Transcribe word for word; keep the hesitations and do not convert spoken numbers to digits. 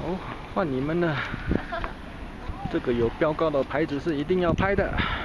哦，换你们了。这个有标高的牌子是一定要拍的。